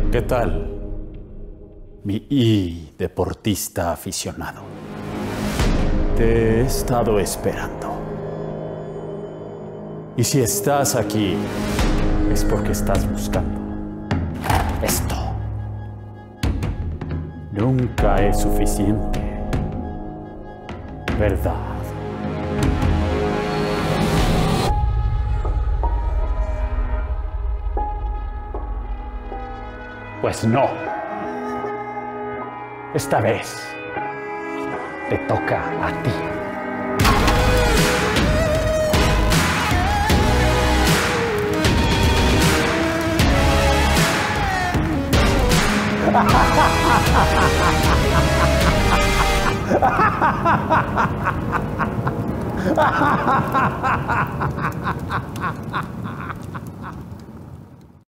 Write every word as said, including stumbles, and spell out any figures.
¿Qué tal, mi I deportista aficionado? Te he estado esperando. Y si estás aquí, es porque estás buscando esto. Nunca es suficiente, ¿verdad? Pues no. Esta vez te toca a ti.